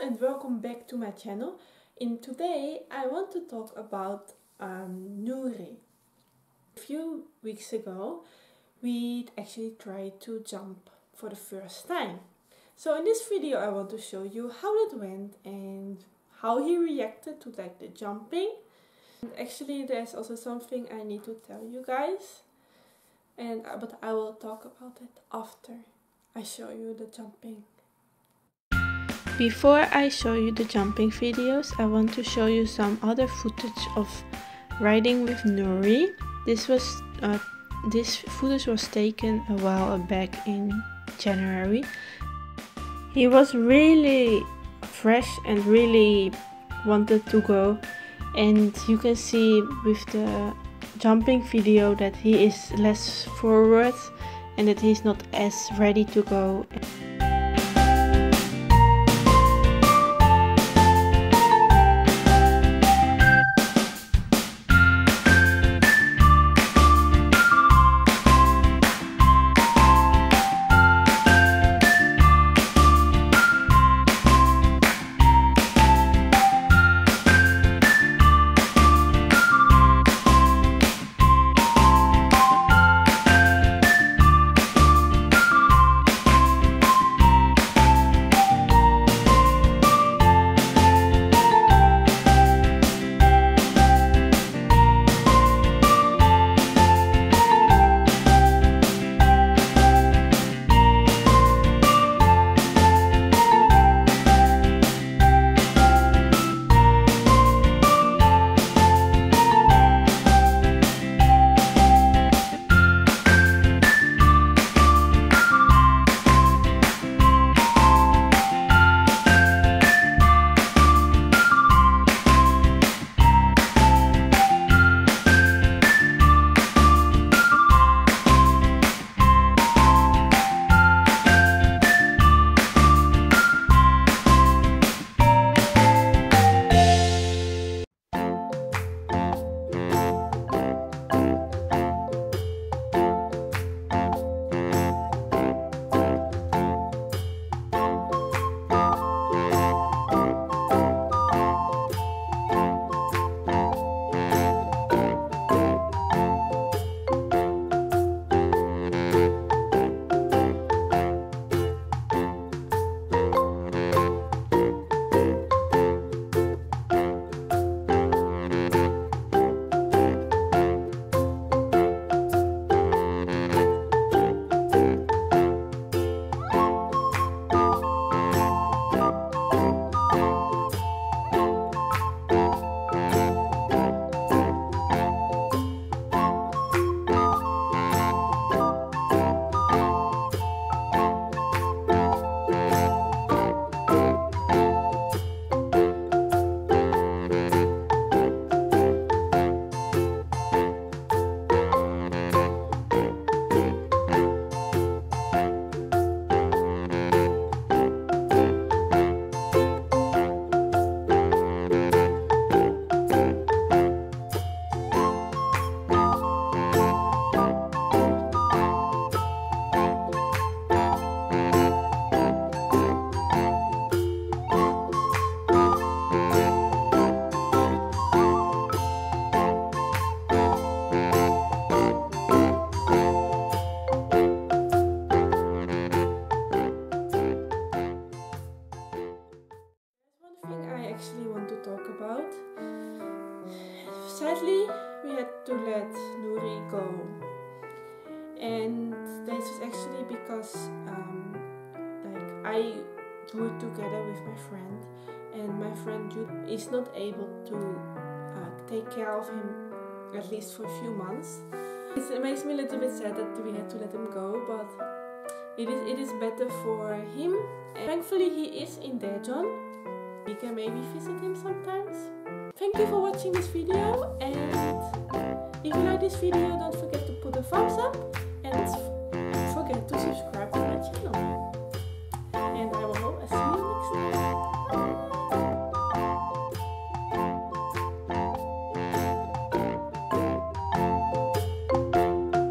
and welcome back to my channel. And today I want to talk about Nouri. A few weeks ago we actually tried to jump for the first time. So in this video I want to show you how it went and how he reacted to the jumping. And actually there's also something I need to tell you guys, but I will talk about it after I show you the jumping. Before I show you the jumping videos, I want to show you some other footage of riding with Nouri. This footage was taken a while back in January. He was really fresh and really wanted to go, and you can see with the jumping video that he is less forward and that he's not as ready to go. Sadly, we had to let Nouri go, and this is actually because I do it together with my friend, and my friend Jude is not able to take care of him at least for a few months. It makes me a little bit sad that we had to let him go, but it is better for him. And thankfully he is in Daejeon. We can maybe visit him sometimes. Thank you for watching this video, and if you like this video don't forget to put a thumbs up and